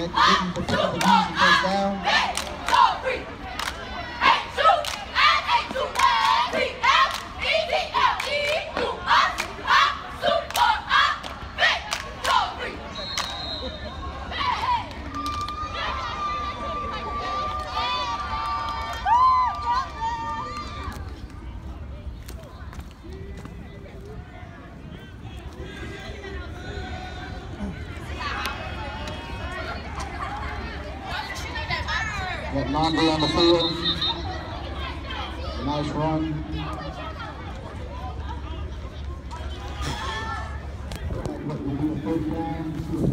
didn't pick up the music first down. Got Nandi on the field. Nice run. What will be a first down.